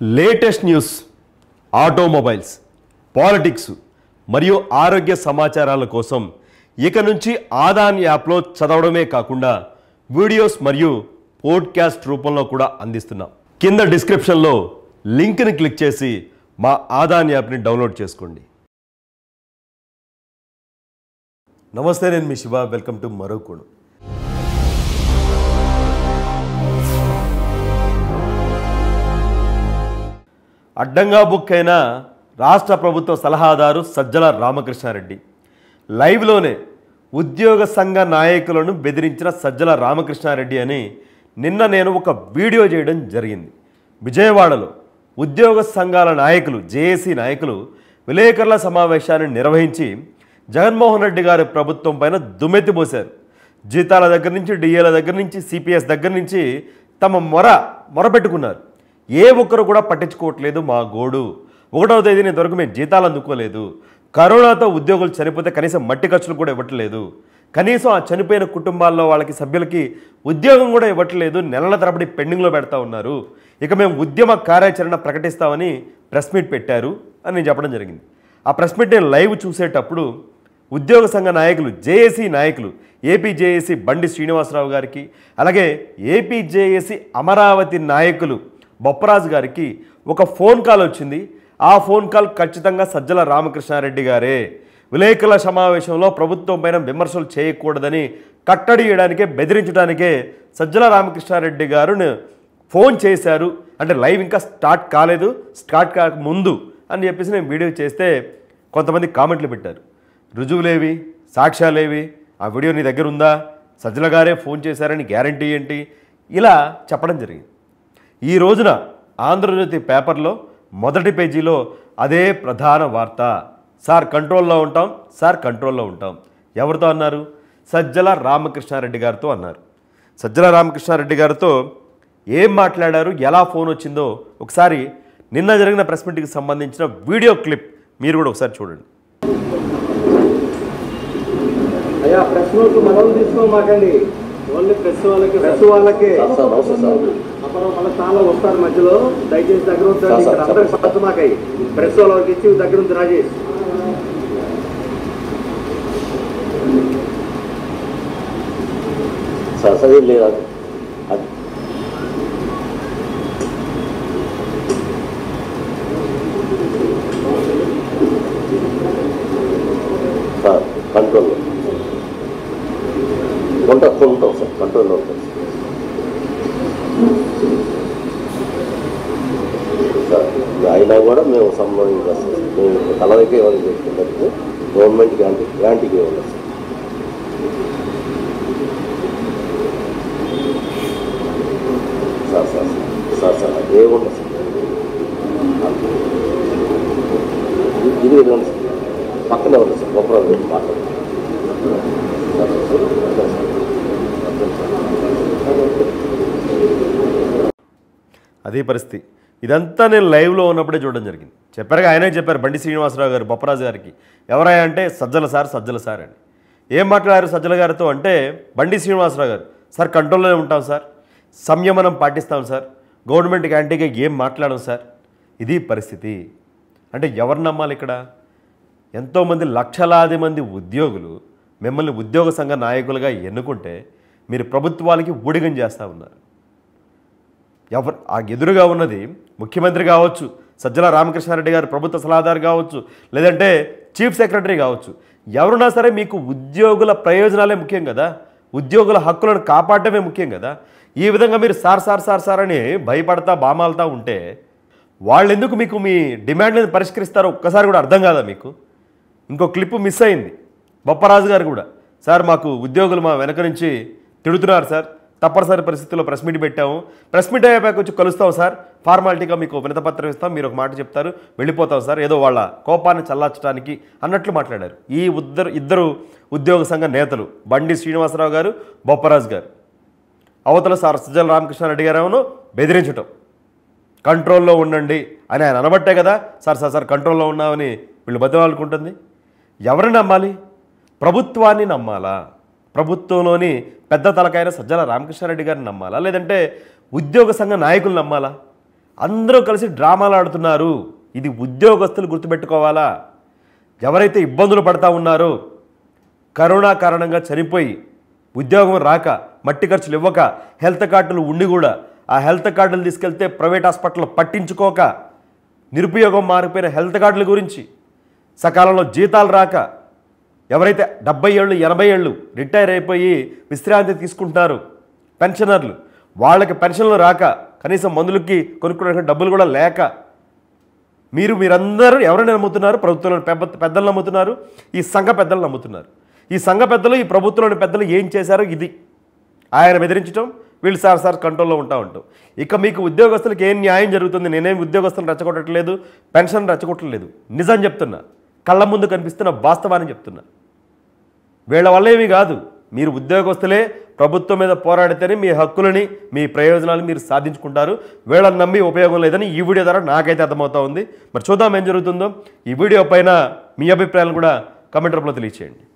Latest news, automobiles, politics మరియు ఆరోగ్య సమాచారాల కోసం ఇక నుంచి ఆదాన్ యాప్లో చదవడమే కాకుండా వీడియోస్ మరియు పోడ్కాస్ట్ రూపంలో కూడా అందిస్తున్నాం. కింద డిస్క్రిప్షన్లో లింక్ని క్లిక్ చేసి మా ఆదాన్ యాప్ని డౌన్లోడ్ చేసుకోండి. నమస్తే, నేను మీ శివ. వెల్కమ్ టు మరో కోణం. అడ్డంగా బుక్ అయిన రాష్ట్ర ప్రభుత్వ సలహాదారు సజ్జల రామకృష్ణారెడ్డి లైవ్లోనే ఉద్యోగ సంఘ నాయకులను బెదిరించిన సజ్జల రామకృష్ణారెడ్డి అని నిన్న నేను ఒక వీడియో చేయడం జరిగింది. విజయవాడలో ఉద్యోగ సంఘాల నాయకులు, జేఏసీ నాయకులు విలేకరుల సమావేశాన్ని నిర్వహించి జగన్మోహన్ రెడ్డి గారి ప్రభుత్వం పైన దుమ్మెత్తిపోశారు. జీతాల దగ్గర నుంచి, డిఏల దగ్గర నుంచి, సిపిఎస్ దగ్గర నుంచి తమ మొరపెట్టుకున్నారు. ఏ ఒక్కరు కూడా పట్టించుకోవట్లేదు మా గోడు. 1వ తేదీన ఇంతవరకు మేము జీతాలు అందుకోలేదు. కరోనాతో ఉద్యోగులు చనిపోతే కనీసం మట్టి ఖర్చులు కూడా ఇవ్వట్లేదు. కనీసం ఆ చనిపోయిన కుటుంబాల్లో వాళ్ళకి సభ్యులకి ఉద్యోగం కూడా ఇవ్వట్లేదు. నెలల తరబడి పెండింగ్లో పెడతా ఉన్నారు. ఇక మేము ఉద్యమ కార్యాచరణ ప్రకటిస్తామని ప్రెస్ మీట్ పెట్టారు అని నేను చెప్పడం జరిగింది. ఆ ప్రెస్ మీట్ నేను లైవ్ చూసేటప్పుడు ఉద్యోగ సంఘ నాయకులు, జేఏసీ నాయకులు, ఏపీ జేఏసీ బండి శ్రీనివాసరావు గారికి, అలాగే ఏపీ జేఏసీ అమరావతి నాయకులు బొప్పరాజు గారికి ఒక ఫోన్ కాల్ వచ్చింది. ఆ ఫోన్ కాల్ ఖచ్చితంగా సజ్జల రామకృష్ణారెడ్డి గారే. విలేకరుల సమావేశంలో ప్రభుత్వం పైన విమర్శలు చేయకూడదని కట్టడి చేయడానికే, బెదిరించడానికే సజ్జల రామకృష్ణారెడ్డి గారు ఫోన్ చేశారు. అంటే లైవ్ ఇంకా స్టార్ట్ కాలేదు, స్టార్ట్ కాక ముందు అని చెప్పేసి నేను వీడియో చేస్తే కొంతమంది కామెంట్లు పెట్టారు. రుజువులేవి, సాక్ష్యాలేవి, ఆ వీడియో నీ దగ్గర ఉందా, సజ్జల గారే ఫోన్ చేశారని గ్యారంటీ ఏంటి, ఇలా చెప్పడం జరిగింది. ఈ రోజున ఆంధ్రజ్యోతి పేపర్లో మొదటి పేజీలో అదే ప్రధాన వార్త. సార్ కంట్రోల్లో ఉంటాం, సార్ కంట్రోల్లో ఉంటాం. ఎవరితో అన్నారు? సజ్జల రామకృష్ణారెడ్డి గారితో అన్నారు. సజ్జల రామకృష్ణారెడ్డి గారితో ఏం మాట్లాడారు, ఎలా ఫోన్ వచ్చిందో ఒకసారి నిన్న జరిగిన ప్రెస్ మీట్కి సంబంధించిన వీడియో క్లిప్ మీరు కూడా ఒకసారి చూడండి. అయ్యా, ప్రెస్ నోట్ మనం తీసుకోమాకండి, ఓన్లీ ప్రెస్ వాళ్ళకే అప్పుడు మన చాలా వస్తారు మధ్యలో. దయచేసి దగ్గర ఉంటారు. ఇక్కడ అందరికి పడతామాకై ప్రెస్ వాళ్ళకి ఇచ్చి దగ్గర ఉంది రాజేష్. సరే లేదు, సార్ కంట్రోల్లో ఉంటాం సార్, కంట్రోల్లో ఉంటాం సార్. అయినా కూడా మేము సంబంధించేస్తాం. మేము కలవకే ఇవ్వాలి చేసుకున్నట్టు గవర్నమెంట్ గ్రాంటీకి ఇవ్వాలి సార్. సార్ అదే ఉండదు సార్. ఇది ఇవ్వండి సార్, పక్కనే ఉంది సార్. గొప్ప మాట్లాడు. అదే పరిస్థితి. ఇదంతా నేను లైవ్లో ఉన్నప్పుడే చూడడం జరిగింది. చెప్పారుగా, ఆయనే చెప్పారు బండి శ్రీనివాసరావు గారు బొప్పరాజు గారికి. ఎవరయ్యా అంటే సజ్జల సార్ అని. ఏం మాట్లాడారు సజ్జల గారితో అంటే, బండి శ్రీనివాసరావు గారు, సార్ కంట్రోల్లోనే ఉంటాం సార్, సంయమనం పాటిస్తాం సార్, గవర్నమెంట్ యాంటీగా ఏం మాట్లాడడం సార్. ఇది పరిస్థితి. అంటే ఎవరు నమ్మాలి ఇక్కడ? ఎంతోమంది, లక్షలాది మంది ఉద్యోగులు మిమ్మల్ని ఉద్యోగ సంఘ నాయకులుగా ఎన్నుకుంటే మీరు ప్రభుత్వాలకి ఊడిగం చేస్తూ ఉన్నారు. ఎవరు ఆ ఎదురుగా ఉన్నది? ముఖ్యమంత్రి కావచ్చు, సజ్జల రామకృష్ణారెడ్డి గారు ప్రభుత్వ సలహాదారు కావచ్చు, లేదంటే చీఫ్ సెక్రటరీ కావచ్చు. ఎవరున్నా సరే మీకు ఉద్యోగుల ప్రయోజనాలే ముఖ్యం కదా, ఉద్యోగుల హక్కులను కాపాడటమే ముఖ్యం కదా. ఈ విధంగా మీరు సార్ అని భయపడతా బామాలుతా ఉంటే వాళ్ళు ఎందుకు మీకు మీ డిమాండ్లను పరిష్కరిస్తారో ఒక్కసారి కూడా అర్థం కాదా మీకు? ఇంకో క్లిప్ మిస్ అయింది. బొప్పరాజు గారు కూడా, సార్ మాకు ఉద్యోగులు మా వెనక నుంచి తిడుతున్నారు సార్, తప్పనిసరి పరిస్థితుల్లో ప్రెస్ మీట్ పెట్టాము, ప్రెస్ మీట్ అయ్యాక వచ్చి కలుస్తాం సార్, ఫార్మాలిటీగా మీకు వినతపత్రం ఇస్తాం, మీరు ఒక మాట చెప్తారు, వెళ్ళిపోతాం సార్, ఏదో వాళ్ళ కోపాన్ని చల్లార్చడానికి అన్నట్లు మాట్లాడారు ఈ ఇద్దరు ఉద్యోగ సంఘ నేతలు, బండి శ్రీనివాసరావు గారు, బొప్పరాజు గారు. అవతల సార్ సజ్జల రామకృష్ణారెడ్డి గారు ఏమో బెదిరించటం, కంట్రోల్లో ఉండండి అని ఆయన అనబట్టే కదా సార్ కంట్రోల్లో ఉన్నామని వీళ్ళు బతిమాలుకుంటుంది. ఎవరిని నమ్మాలి? ప్రభుత్వాన్ని నమ్మాలా? ప్రభుత్వంలోని పెద్ద తలకైన సజ్జల రామకృష్ణారెడ్డి గారిని నమ్మాలా, లేదంటే ఉద్యోగ సంఘ నాయకులు నమ్మాలా? అందరూ కలిసి డ్రామాలు ఆడుతున్నారు. ఇది ఉద్యోగస్తులు గుర్తుపెట్టుకోవాలా. ఎవరైతే ఇబ్బందులు పడతా ఉన్నారో, కరోనా కారణంగా చనిపోయి ఉద్యోగం రాక, మట్టి ఖర్చులు ఇవ్వక, హెల్త్ కార్డులు ఉండి కూడా ఆ హెల్త్ కార్డులు తీసుకెళ్తే ప్రైవేట్ హాస్పిటల్ పట్టించుకోక, నిరుపయోగం మారిపోయిన హెల్త్ కార్డుల గురించి, సకాలంలో జీతాలు రాక, ఎవరైతే 70 ఏళ్ళు 80 ఏళ్ళు రిటైర్ అయిపోయి విశ్రాంతి తీసుకుంటున్నారు పెన్షనర్లు, వాళ్ళకి పెన్షన్లు రాక, కనీసం మందులకి కొనుక్కునే డబ్బులు కూడా లేక, మీరందరూ ఎవరైనా నమ్ముతున్నారు? ప్రభుత్వంలోని పెద్దలు నమ్ముతున్నారు, ఈ సంఘ పెద్దలు నమ్ముతున్నారు. ఈ సంఘ పెద్దలు, ఈ ప్రభుత్వంలోని పెద్దలు ఏం చేశారో ఇది. ఆయన బెదిరించడం, వీళ్ళు సార్ కంట్రోల్లో ఉంటాం. ఇక మీకు ఉద్యోగస్తులకు ఏం న్యాయం జరుగుతుంది? నేనేం ఉద్యోగస్తులను రెచ్చగొట్టట్లేదు, పెన్షన్ రెచ్చగొట్టలేదు. నిజం చెప్తున్నా, కళ్ళ ముందు కనిపిస్తున్న వాస్తవాన్ని చెప్తున్నా. వీళ్ళ వల్ల ఏమీ కాదు. మీరు ఉద్యోగస్తులే ప్రభుత్వం మీద పోరాడితేనే మీ హక్కులని, మీ ప్రయోజనాలు మీరు సాధించుకుంటారు. వీళ్ళని నమ్మి ఉపయోగం లేదని ఈ వీడియో ద్వారా నాకైతే అర్థమవుతా ఉంది. మరి చూద్దాం ఏం జరుగుతుందో. ఈ వీడియో పైన మీ అభిప్రాయాలు కూడా కామెంట్ రూపంలో తెలియచేయండి.